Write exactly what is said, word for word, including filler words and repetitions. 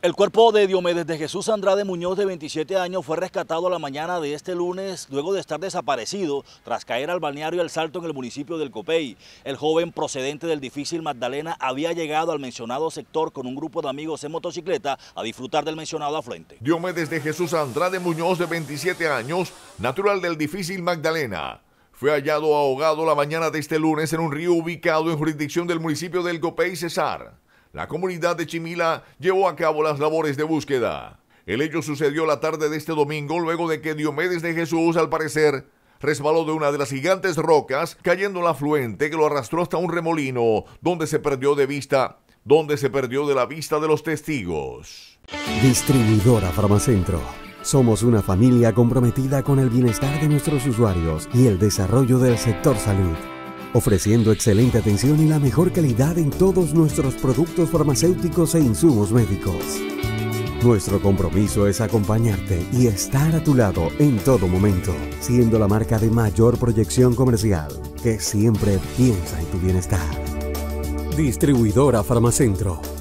El cuerpo de Diomedes de Jesús Andrade Muñoz, de veintisiete años, fue rescatado a la mañana de este lunes luego de estar desaparecido tras caer al balneario El Salto en el municipio del Copey. El joven procedente del difícil Magdalena había llegado al mencionado sector con un grupo de amigos en motocicleta a disfrutar del mencionado afluente. Diomedes de Jesús Andrade Muñoz, de veintisiete años, natural del difícil Magdalena, fue hallado ahogado la mañana de este lunes en un río ubicado en jurisdicción del municipio del Copey, Cesar. La comunidad de Chimila llevó a cabo las labores de búsqueda. El hecho sucedió la tarde de este domingo luego de que Diomedes de Jesús, al parecer, resbaló de una de las gigantes rocas, cayendo al afluente que lo arrastró hasta un remolino, donde se perdió de vista, donde se perdió de la vista de los testigos. Distribuidora Farmacentro. Somos una familia comprometida con el bienestar de nuestros usuarios y el desarrollo del sector salud, ofreciendo excelente atención y la mejor calidad en todos nuestros productos farmacéuticos e insumos médicos. Nuestro compromiso es acompañarte y estar a tu lado en todo momento, siendo la marca de mayor proyección comercial que siempre piensa en tu bienestar. Distribuidora Farmacentro.